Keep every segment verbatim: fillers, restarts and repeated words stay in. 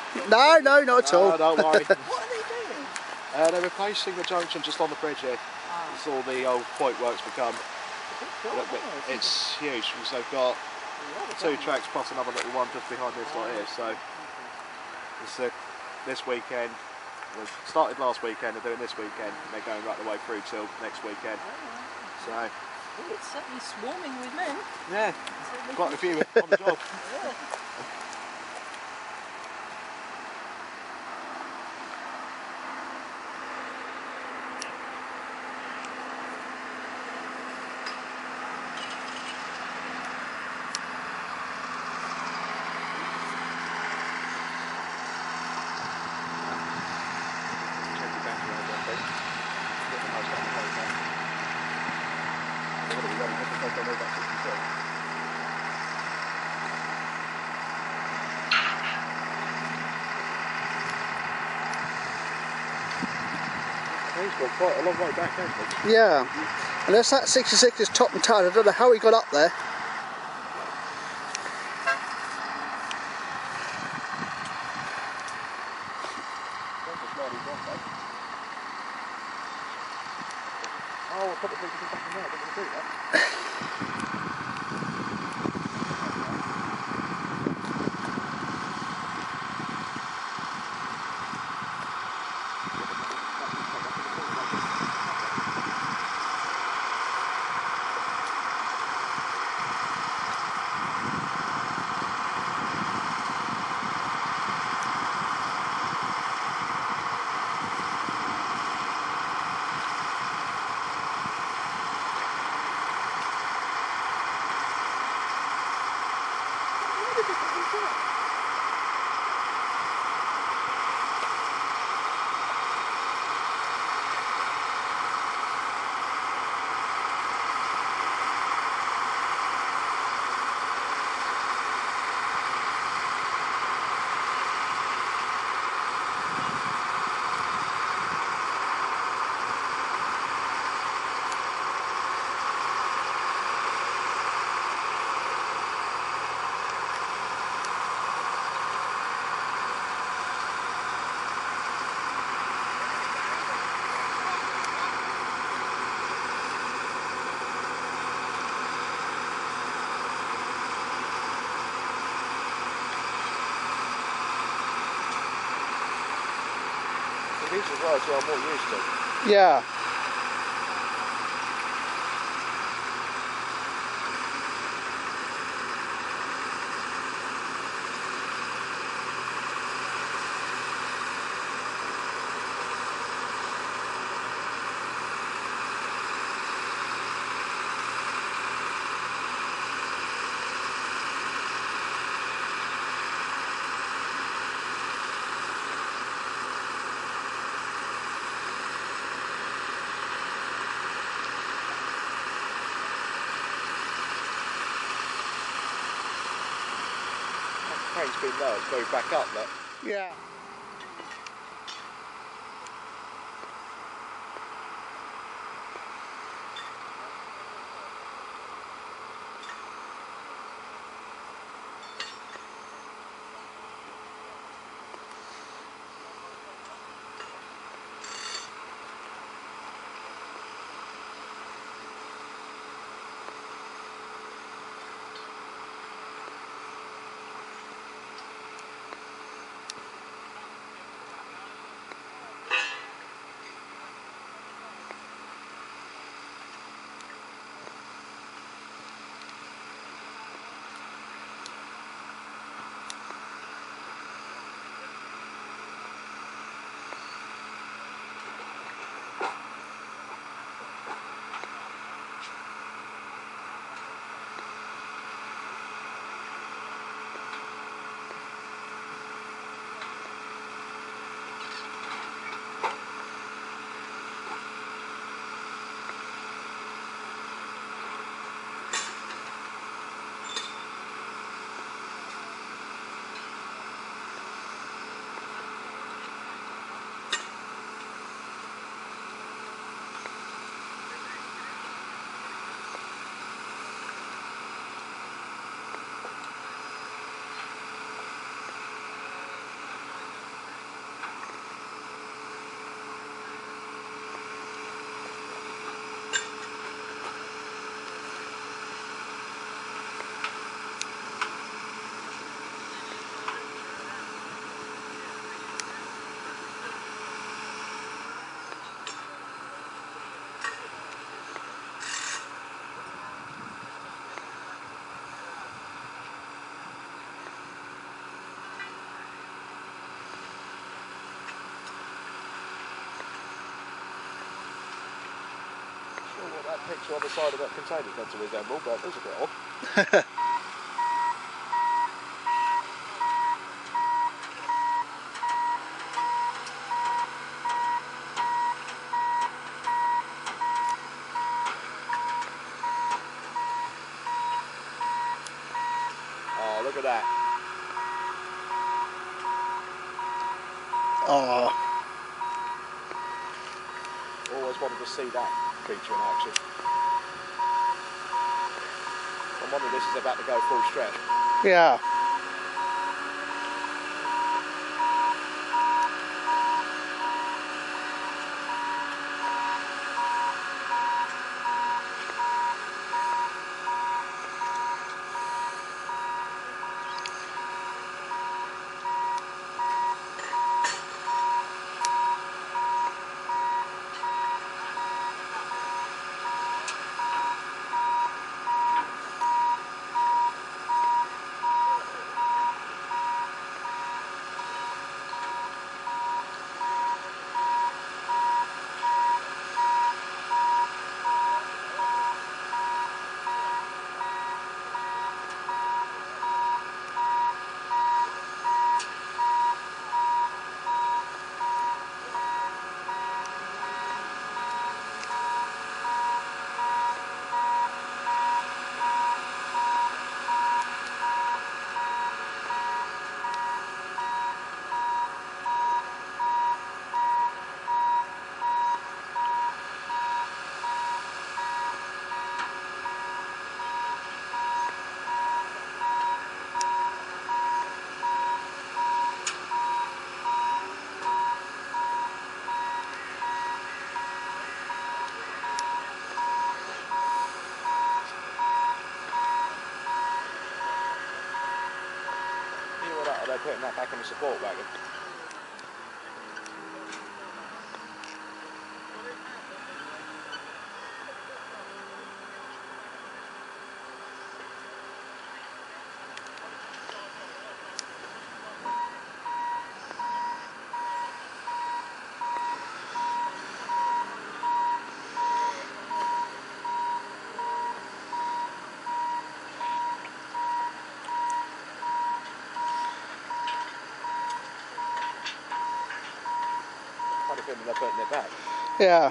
No, no, not at all. Oh, don't worry. What are they doing? Uh, they're replacing the junction just on the bridge here. Ah. It's all the old point works become. It's, Look, it's huge because they've got two tracks plus another little one just behind this lot here. So it's uh, this weekend. We started last weekend. They're doing this weekend. And they're going right the way through till next weekend. So oh, it's certainly swarming with men. yeah, quite a few on the job. Yeah. He's got quite a long way back, hasn't he? Yeah. Unless that sixty-six is top and tail, I don't know how he got up there. Oh, I probably think he's back in there. I didn't do that. These are rides where I'm more used to. Yeah. Crane's been low, it's going back up, but Yeah. picture on the side of that container meant to resemble, but there's a bit odd. Oh, look at that. Oh. Always wanted to see that feature in action. I'm wondering this is about to go full stretch. Yeah. They're putting that back on the support wagon. They're putting it back. Yeah.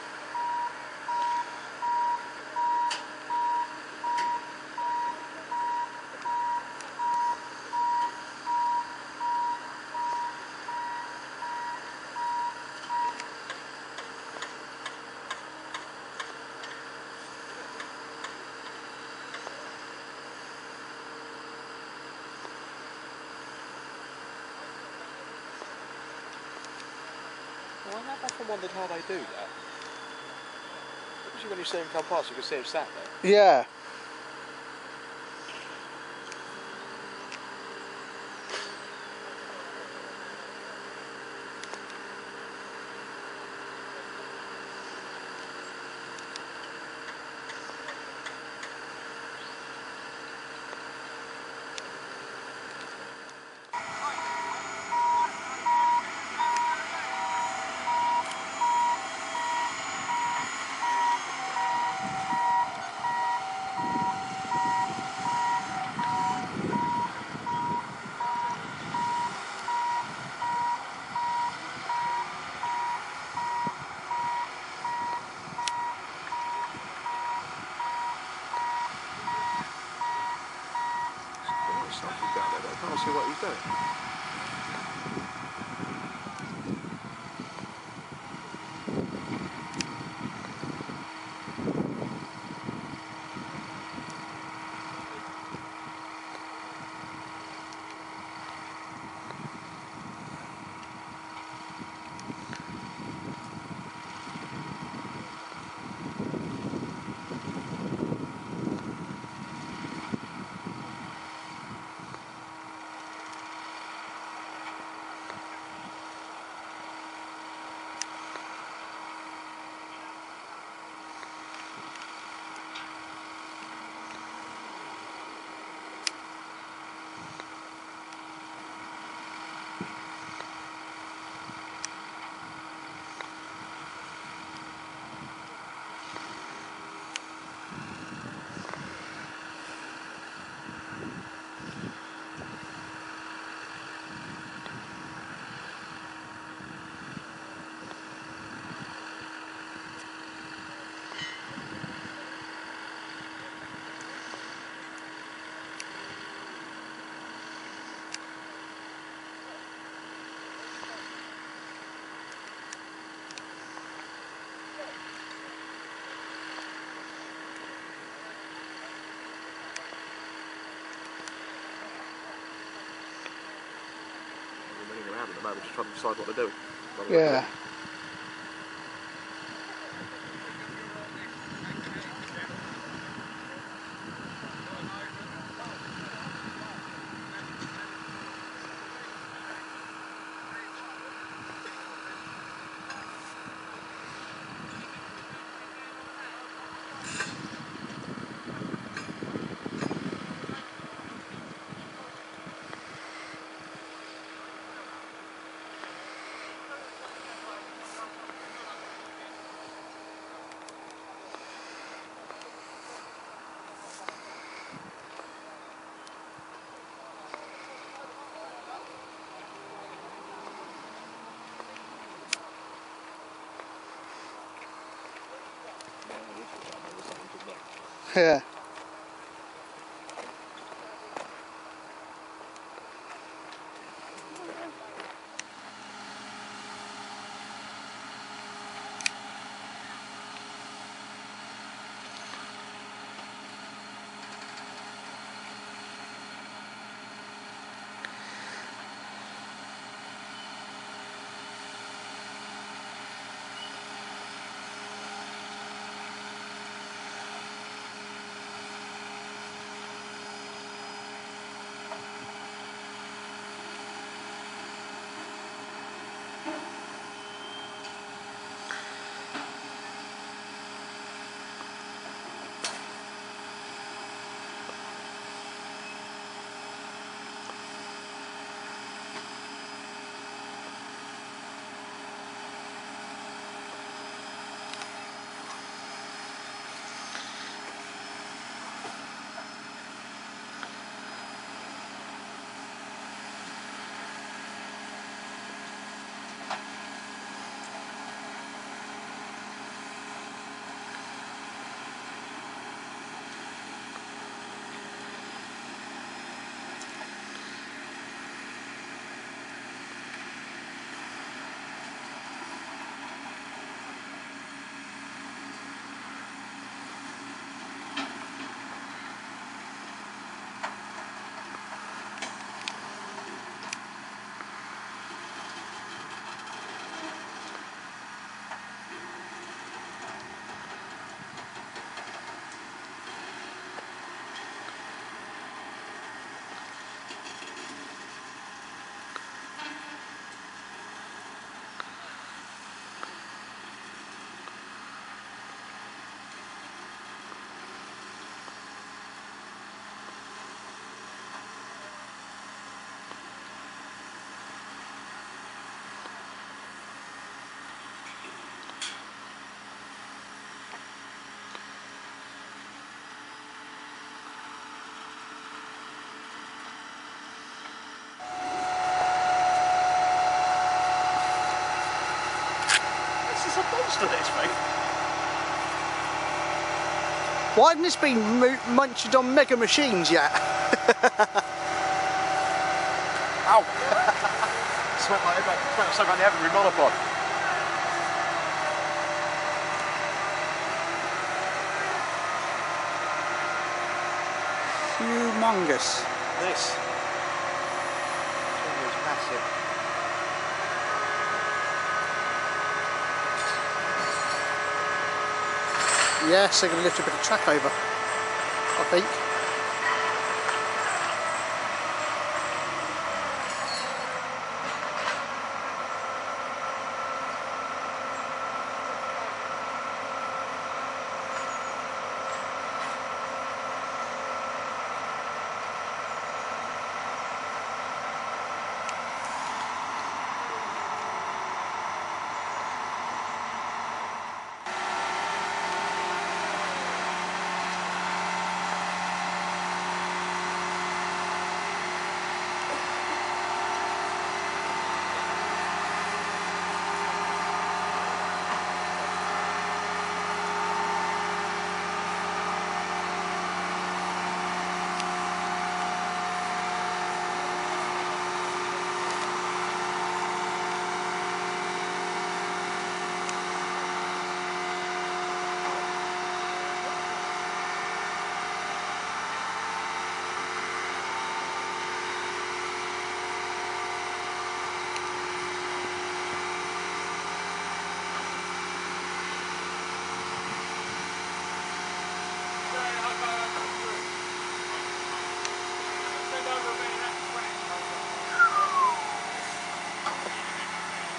Well, I have often wondered how they do that. Usually when you see them come past, you can see them sat there. Yeah. Something down there, but I can't see what he's doing. moment, just trying to decide what they're doing. What Yeah. they're doing. Yeah. To this, mate. Why hasn't this been munched on mega machines yet? Ow! Smelled like smelled so like the heavenly monopod. Humongous. This thing is massive. Yes, they're going to lift a bit of track over, I think.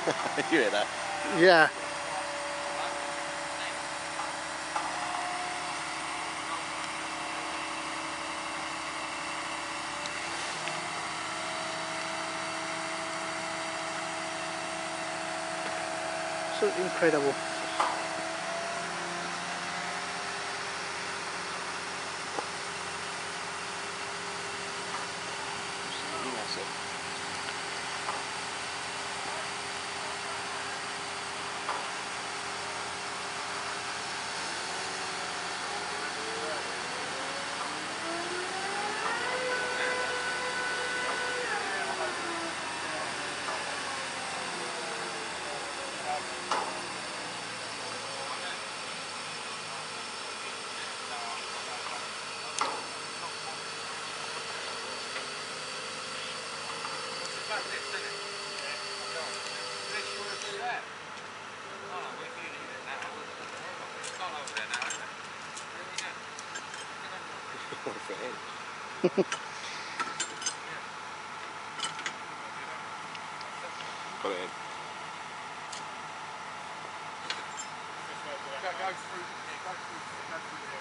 You hear that? Yeah. Absolutely incredible. That's it. Put it in. Go, go through, yeah, go through, go through there.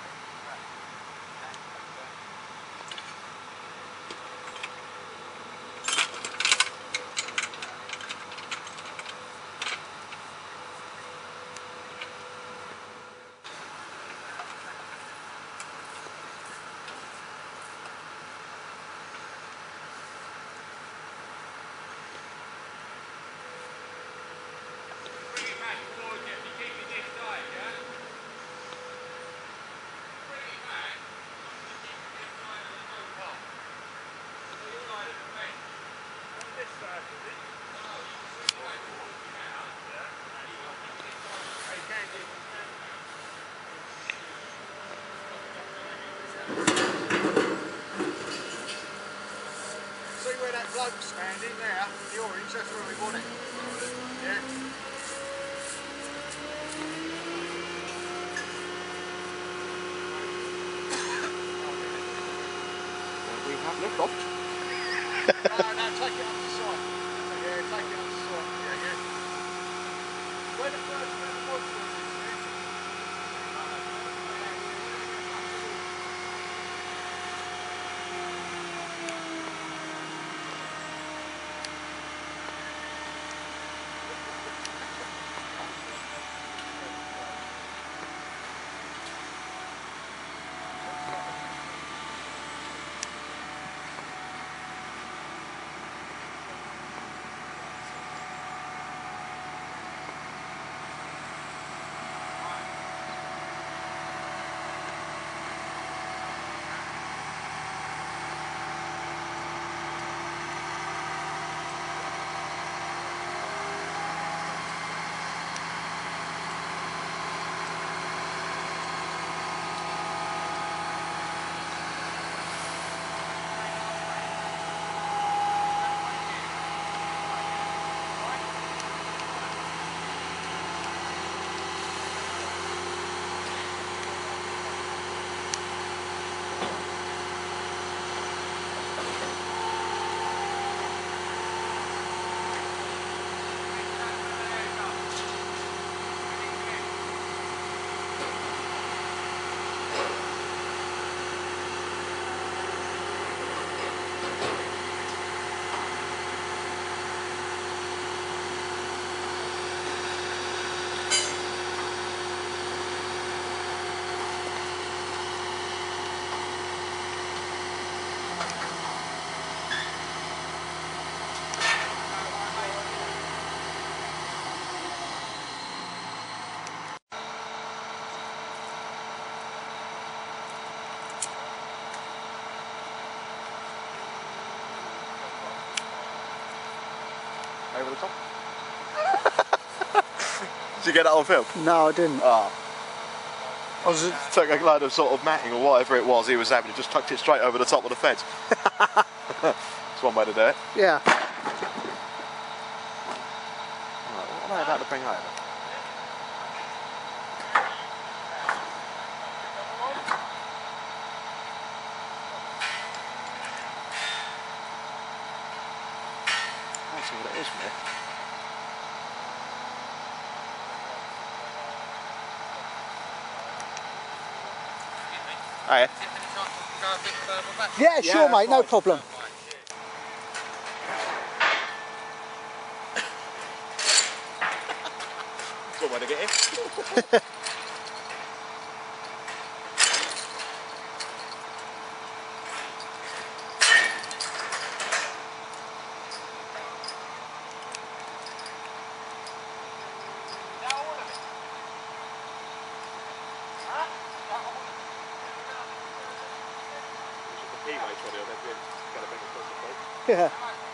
See where that bloke's standing there, the orange, that's where we want it. Yeah. We have lift off. No, no, take it up the side. Yeah, take it up the side. Yeah, yeah. Where the first, where the first one is, yeah. Over the top. Did you get that on film? No, I didn't. Ah. I was Took a load of sort of matting or whatever it was he was having, just tucked it straight over the top of the fence. That's one way to do it. yeah. Right, what am I about to bring over? I can't see what it is from here. Hey. Yeah, sure, Yeah, mate, no fine. problem. That's one way to get in. Yeah.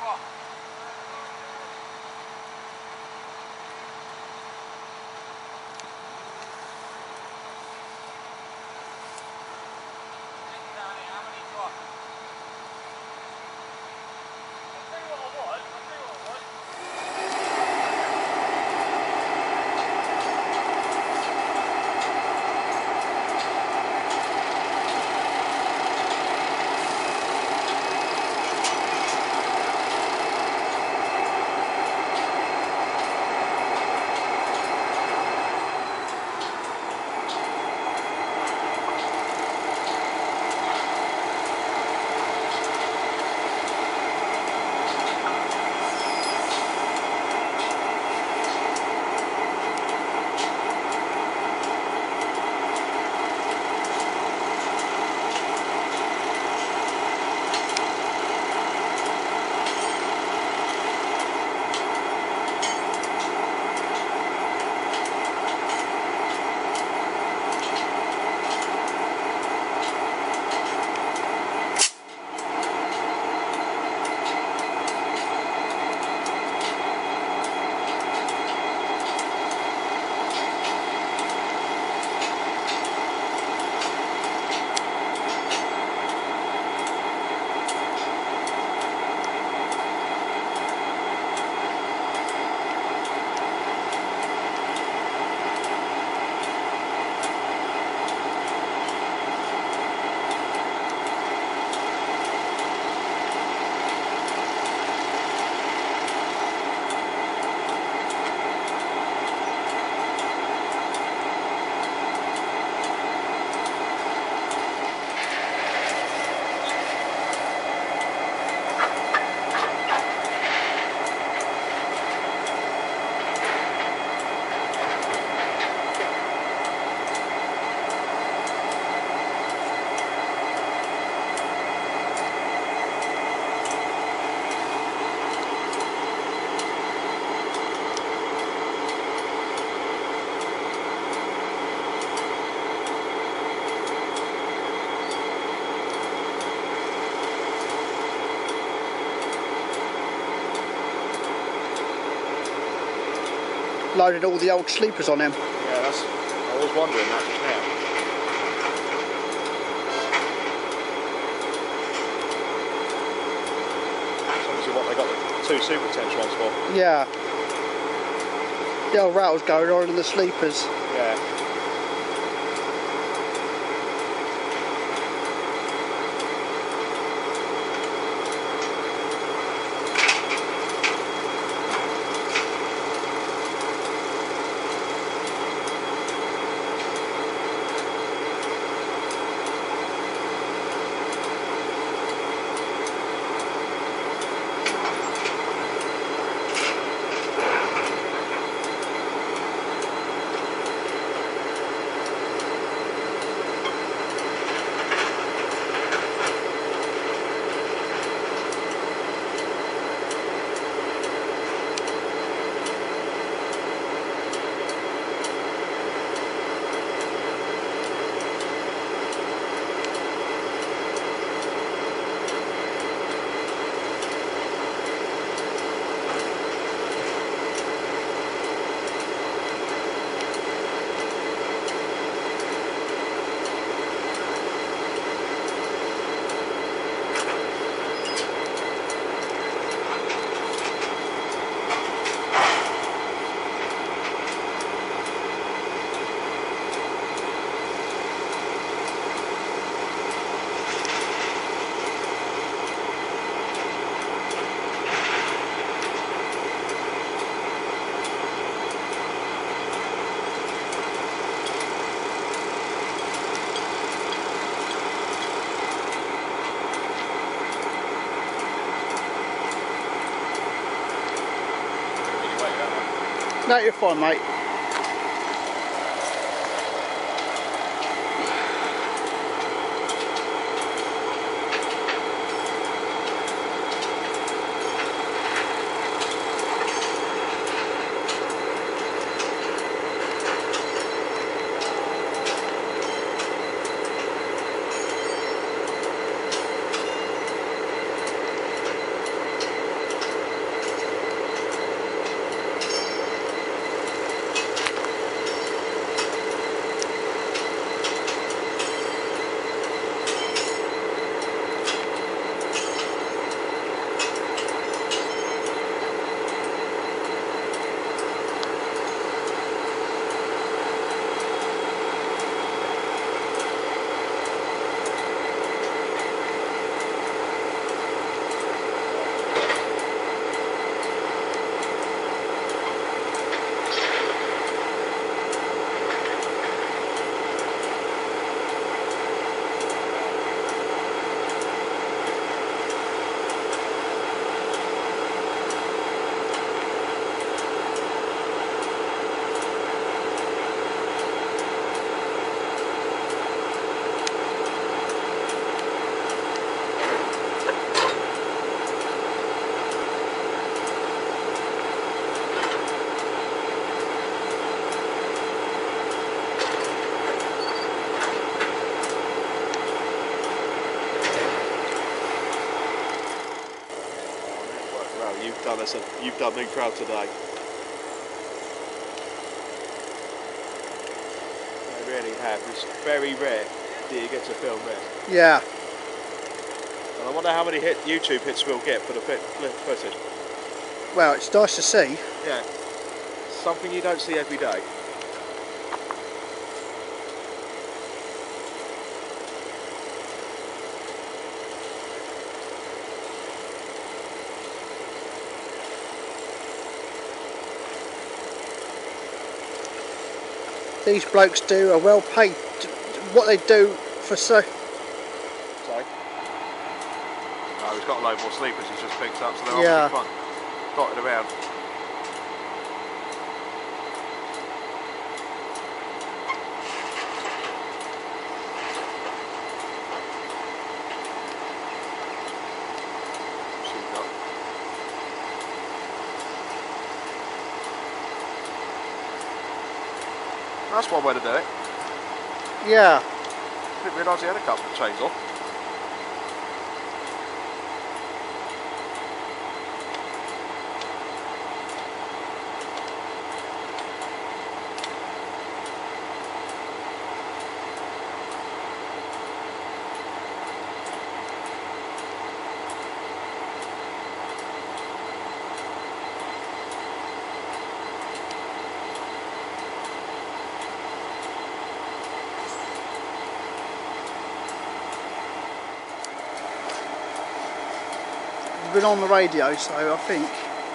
Loaded all the old sleepers on him. Yeah, that's. I was wondering that just now. That's obviously what they got the two super potential ones for. Yeah. The old rattles going on in the sleepers. Yeah. No, you're fine, mate. You've done us a, you've done me proud today. I really have. It's very rare that you get to film this. Yeah. And I wonder how many hit YouTube hits we'll get for the fit, footage. Well, it's nice to see. Yeah. Something you don't see every day. These blokes do are well paid. What they do for so. Sorry. No, he's got a load more sleepers he's just picked up, so they're Yeah. obviously fun. Dotted around. That's one way to do it. Yeah. Didn't realise he had a couple of chains on. Been on the radio, so I think.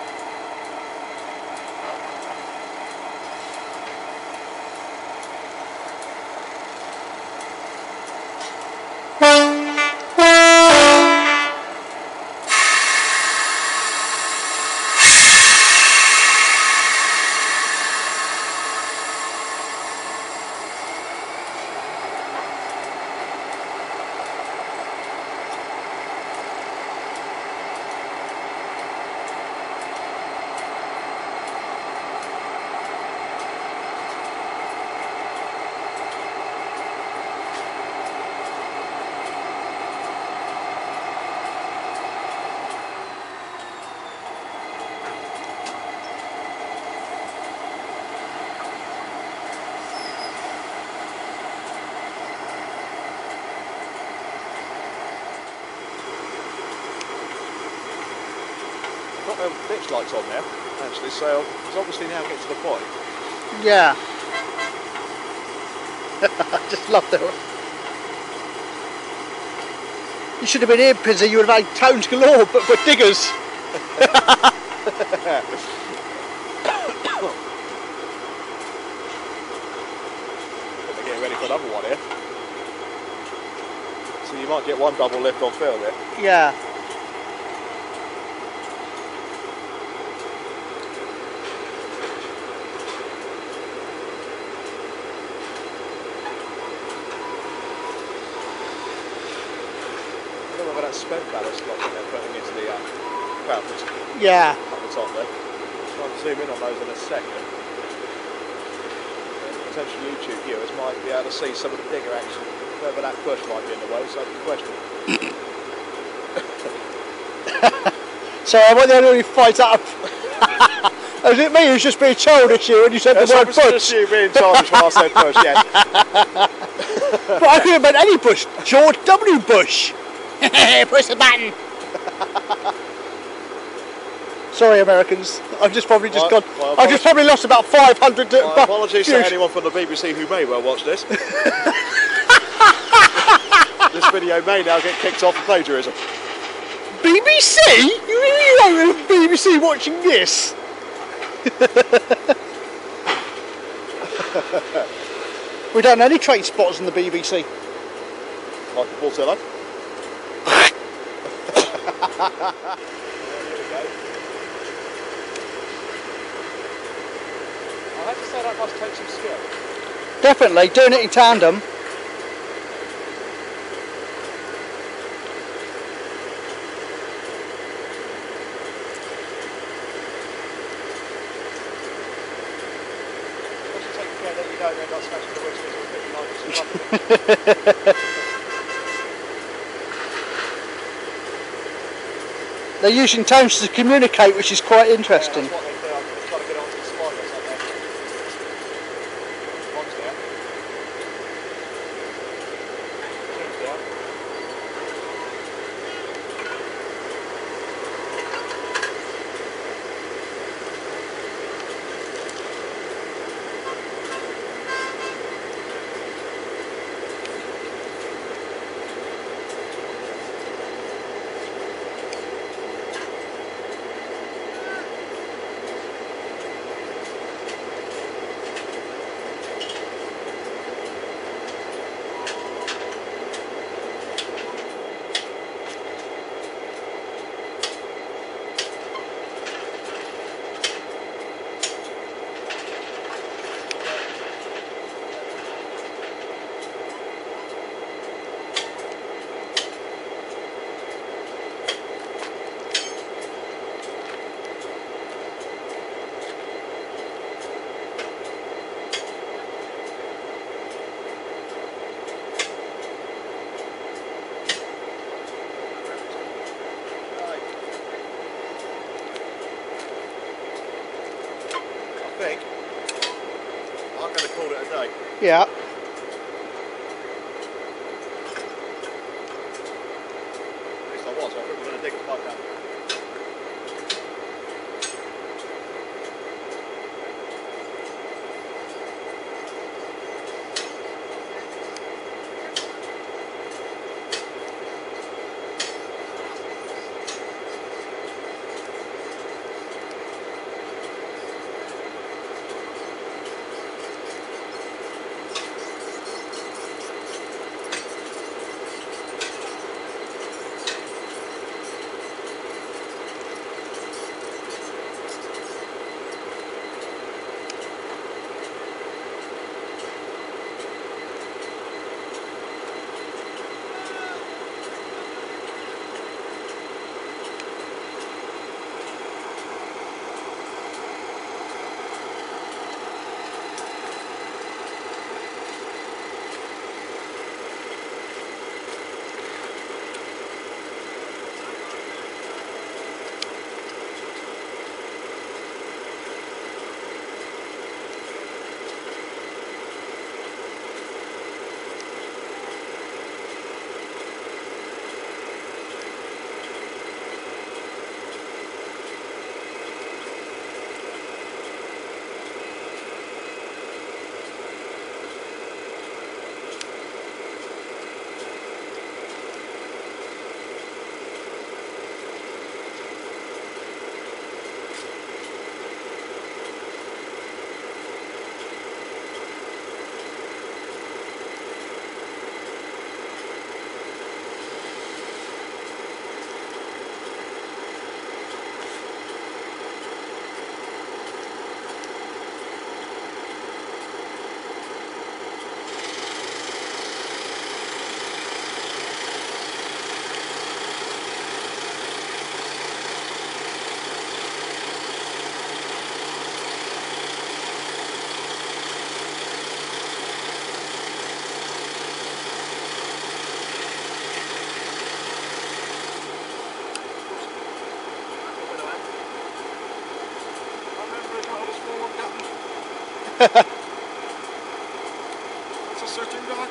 Got um, ditch lights on there, actually, so it's obviously now getting to the point. Yeah. I just love that. You should have been here, Pizzy. You would have had tones galore, but for diggers. They're getting ready for another one here. So you might get one double lift on film here. Yeah. spent ballast lock they're putting into the uh, ground Yeah. up the top there. Try and zoom in on those in a second. Potential YouTube viewers might be able to see some of the digger action, whether that push might be in the way, so good question. So I want the only fight up. Is it me who's just being childish here when you said That's the word push? just you being childish when I said push, yes. But I could have meant any Bush. George W. Bush. Push the button. Sorry, Americans. I've just probably just My- gone. my I've just probably lost about five hundred. My apologies to anyone from the B B C who may well watch this. This video may now get kicked off for plagiarism. B B C? You really know the B B C watching this? We don't have any train spotters in the B B C. Like a Portillo. I have to say that must take some skill. Definitely, doing it in tandem. Just take care that you don't end up smashing the whistles or fifty-nine percent. They're using tones to communicate, which is quite interesting. Yeah, that's what they do. I'm trying to get onto the spiders up there. One's down. Two's down. I think I'm going to call it a day. Yeah. At least I was. I think we're going to dig a pipe down. It's a sitting dog.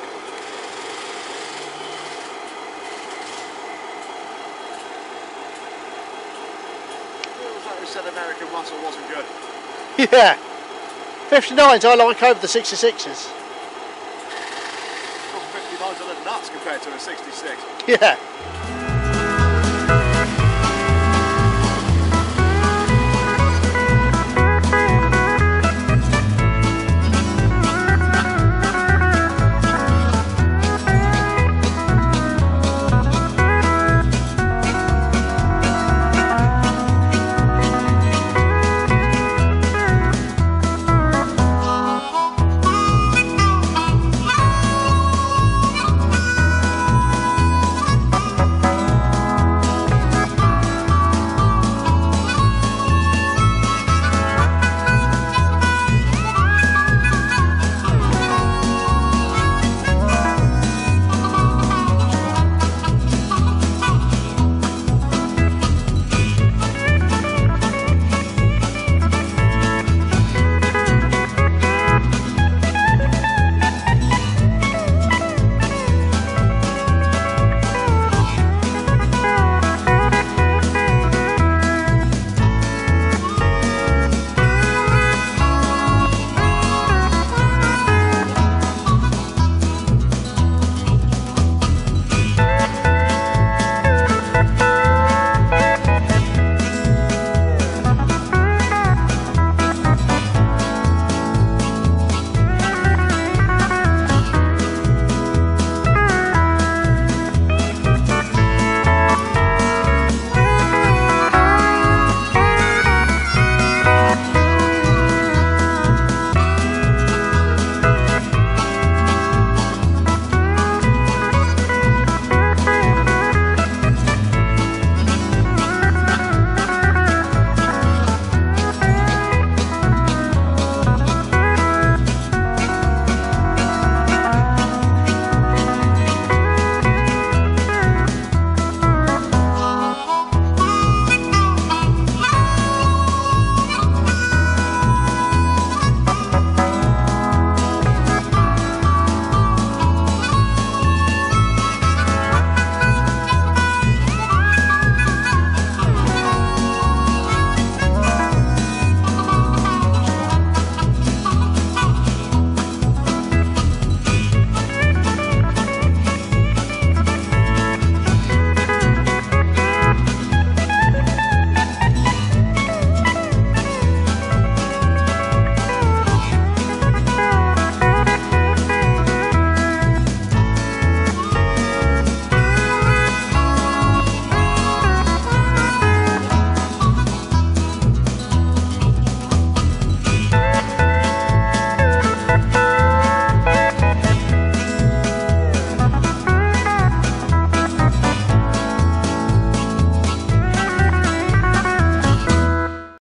Who was that who said American muscle wasn't good? Yeah. fifty-nines I like over the sixty-sixes. fifty-nines are the nuts compared to a sixty-six. Yeah.